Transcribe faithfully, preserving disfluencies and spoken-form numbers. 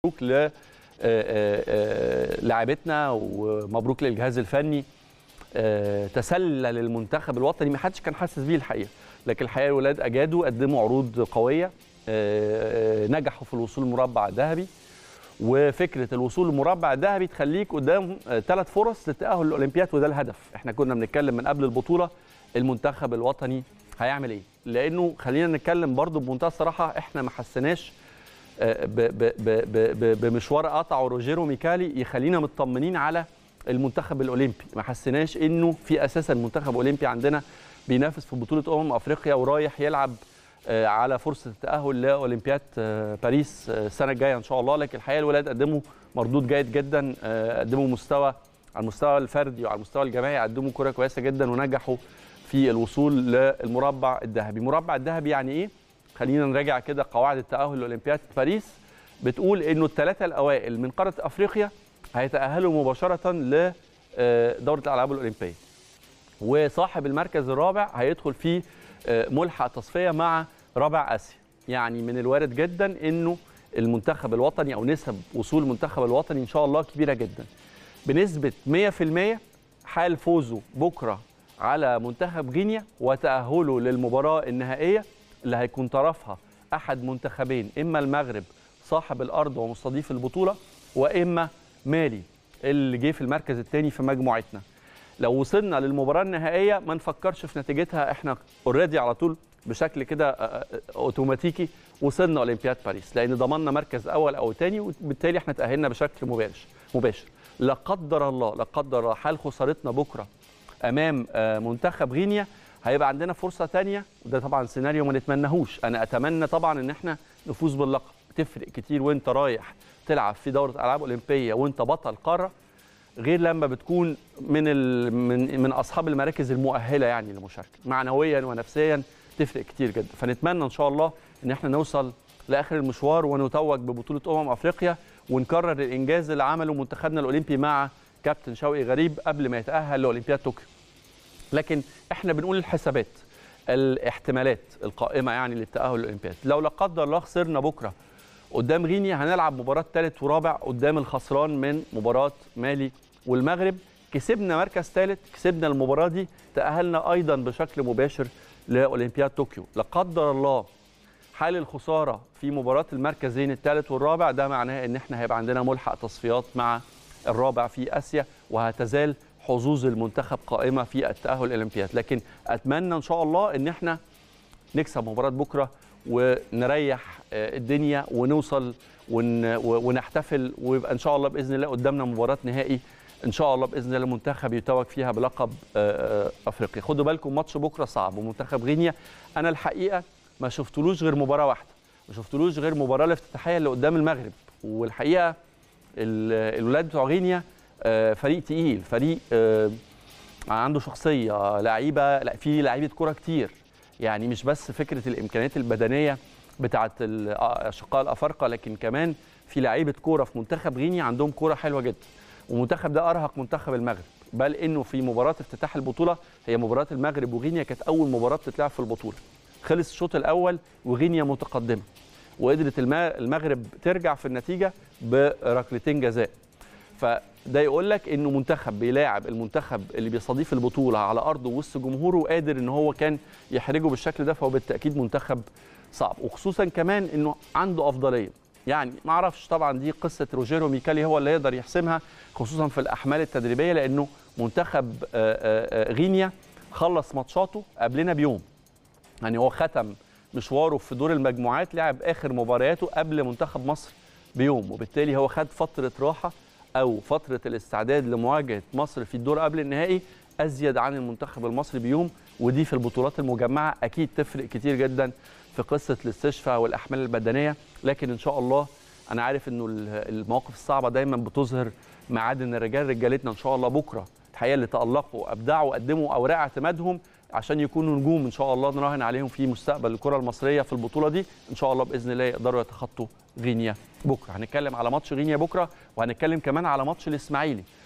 مبروك ل لاعبتنا ومبروك للجهاز الفني. تسلل المنتخب الوطني ما حدش كان حاسس بيه الحقيقه، لكن الحقيقه الولاد اجادوا، قدموا عروض قويه، نجحوا في الوصول للمربع الذهبي. وفكره الوصول للمربع الذهبي تخليك قدام ثلاث فرص للتاهل للاولمبياد، وده الهدف. احنا كنا بنتكلم من قبل البطوله المنتخب الوطني هيعمل ايه، لانه خلينا نتكلم برضو بمنتهى الصراحه، احنا ما حسناش بمشوار قطعه روجيرو ميكالي يخلينا مطمنين على المنتخب الاولمبي. ما حسناش انه في اساسا منتخب اولمبي عندنا بينافس في بطوله امم افريقيا ورايح يلعب على فرصه التاهل لاولمبياد باريس السنه الجايه ان شاء الله. لكن الحقيقه الولاد قدموا مردود جيد جدا، قدموا مستوى على المستوى الفردي وعلى المستوى الجماعي، قدموا كره كويسه جدا ونجحوا في الوصول للمربع الذهبي. المربع الذهبي يعني ايه؟ خلينا نراجع كده قواعد التاهل لاولمبياد باريس. بتقول انه الثلاثه الاوائل من قاره افريقيا هيتاهلوا مباشره لدوره الالعاب الاولمبيه، وصاحب المركز الرابع هيدخل في ملحق تصفيه مع رابع اسيا. يعني من الوارد جدا انه المنتخب الوطني او نسب وصول المنتخب الوطني ان شاء الله كبيره جدا، بنسبه مية في المية حال فوزه بكره على منتخب غينيا وتاهله للمباراه النهائيه اللي هيكون طرفها احد منتخبين، اما المغرب صاحب الارض ومستضيف البطوله، واما مالي اللي جه في المركز الثاني في مجموعتنا. لو وصلنا للمباراه النهائيه ما نفكرش في نتيجتها، احنا اوريدي على طول بشكل كده اوتوماتيكي وصلنا اولمبياد باريس، لان ضمننا مركز اول او ثاني، وبالتالي احنا تاهلنا بشكل مباشر مباشر. لا قدر الله لا قدر الله حال خسارتنا بكره امام منتخب غينيا هيبقى عندنا فرصه ثانيه، وده طبعا سيناريو ما نتمناهوش. انا اتمنى طبعا ان احنا نفوز باللقب، بتفرق كتير وانت رايح تلعب في دوره العاب اولمبيه وانت بطل قاره، غير لما بتكون من ال... من من اصحاب المراكز المؤهله يعني للمشاركه، معنويا ونفسيا تفرق كتير جدا. فنتمنى ان شاء الله ان احنا نوصل لاخر المشوار ونتوج ببطوله امم افريقيا، ونكرر الانجاز اللي عمله منتخبنا الاولمبي مع كابتن شوقي غريب قبل ما يتاهل لاولمبياد طوكيو. لكن احنا بنقول الحسابات، الاحتمالات القائمه يعني للتاهل للاولمبياد. لو لا قدر الله خسرنا بكره قدام غينيا هنلعب مباراه ثالث ورابع قدام الخسران من مباراه مالي والمغرب. كسبنا مركز ثالث، كسبنا المباراه دي، تاهلنا ايضا بشكل مباشر لاولمبياد طوكيو. لا قدر الله حال الخساره في مباراه المركزين الثالث والرابع، ده معناه ان احنا هيبقى عندنا ملحق تصفيات مع الرابع في اسيا، وهتزال حظوظ المنتخب قائمه في التاهل للاولمبياد. لكن اتمنى ان شاء الله ان احنا نكسب مباراه بكره ونريح الدنيا ونوصل ونحتفل، ويبقى ان شاء الله باذن الله قدامنا مباراه نهائي ان شاء الله باذن الله المنتخب يتوج فيها بلقب افريقيا. خدوا بالكم ماتش بكره صعب، ومنتخب غينيا انا الحقيقه ما شفتلوش غير مباراه واحده، ما شفتلوش غير المباراه الافتتاحيه اللي قدام المغرب. والحقيقه الولاد بتوع غينيا فريق تقيل، فريق عنده شخصيه، لعيبه، لا في لعيبه كوره كتير، يعني مش بس فكره الامكانيات البدنيه بتاعه الاشقاء الافارقه، لكن كمان في لعيبه كوره في منتخب غينيا عندهم كوره حلوه جدا. والمنتخب ده ارهق منتخب المغرب، بل انه في مباراه افتتاح البطوله، هي مباراه المغرب وغينيا كانت اول مباراه بتتلعب في البطوله، خلص الشوط الاول وغينيا متقدمه، وقدرت المغرب ترجع في النتيجه بركلتين جزاء. فده يقول لك انه منتخب بيلاعب المنتخب اللي بيستضيف البطوله على ارضه وسط جمهوره، وقادر ان هو كان يحرجه بالشكل ده، فهو بالتاكيد منتخب صعب، وخصوصا كمان انه عنده افضليه. يعني ما اعرفش طبعا دي قصه روجيرو ميكالي هو اللي يقدر يحسمها، خصوصا في الاحمال التدريبيه، لانه منتخب غينيا خلص ماتشاته قبلنا بيوم، يعني هو ختم مشواره في دور المجموعات، لعب اخر مبارياته قبل منتخب مصر بيوم، وبالتالي هو خد فتره راحه او فتره الاستعداد لمواجهه مصر في الدور قبل النهائي ازيد عن المنتخب المصري بيوم. ودي في البطولات المجمعه اكيد تفرق كتير جدا في قصه الاستشفاء والاحمال البدنيه. لكن ان شاء الله انا عارف انه المواقف الصعبه دايما بتظهر معادن الرجال، رجالتنا ان شاء الله بكره الحقيقه اللي تالقوا ابدعوا وقدموا اوراق اعتمادهم عشان يكونوا نجوم ان شاء الله نراهن عليهم في مستقبل الكره المصريه في البطوله دي، ان شاء الله باذن الله يقدروا يتخطوا غينيا بكره. هنتكلم على ماتش غينيا بكره، وهنتكلم كمان على ماتش الاسماعيلي.